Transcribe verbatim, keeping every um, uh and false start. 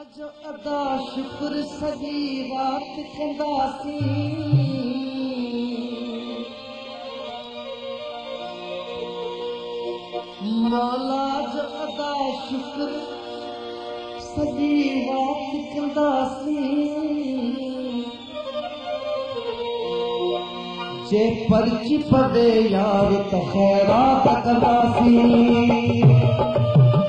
जो अदा शुक्र सॼी रात कंदासीं मौला जो अदा शुक्र सॼी रात कंदासीं जे पर्ची पवे यार त ख़ैरात कंदासीं